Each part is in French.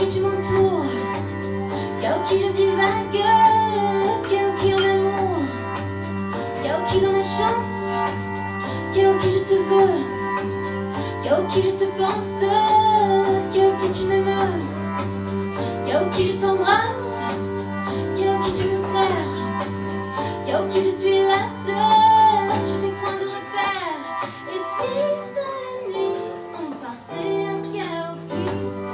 tu m'entoures, y'a qui je divague, y'a qui en amour, y'a qui dans ma chance, y'a qui je te veux, y'a qui je te pense, y'a qui tu m'aimes, y'a qui je t'embrasse, y'a qui tu me serres, y'a qui je suis la seule, je fais point de repère. Et si dans la nuit on partait en karaoké,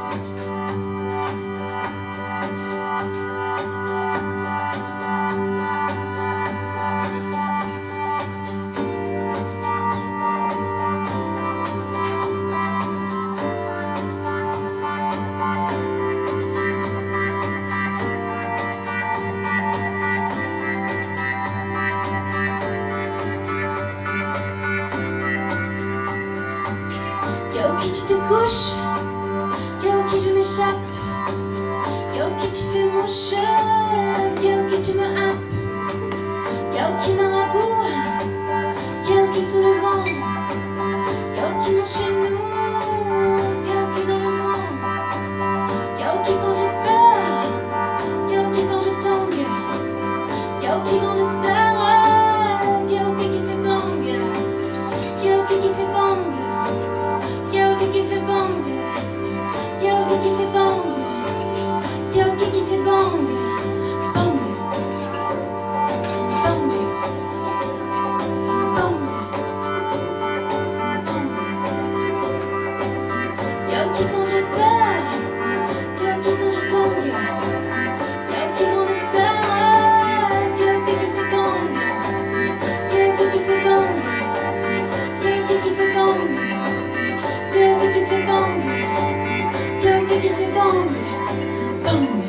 y'a qui tu te couches, y'a qui je m'échappe, y'a qui tu fais mouche, y'a qui tu me happes, y'a qui dans la boue, y'a qui sous le vent, y'a qui monte chez nous, y'a qui dans le vent, y'a qui quand j'ai peur, y'a qui quand je tangue, y'a qui grande sœur, y'a qui fait bang, y'a qui fait bang. Y'a qui fait bang, y'a qui fait bang, y'a qui fait bang, bang, bang, bang, bang. Y'a qui quand j'ai peur, y'a qui quand je tangue, y'a qui grande sœur, y'a qui fait bang, y'a qui fait bang, y'a qui fait bang. Y'a qui fait bang, y'a qui fait bang, bang.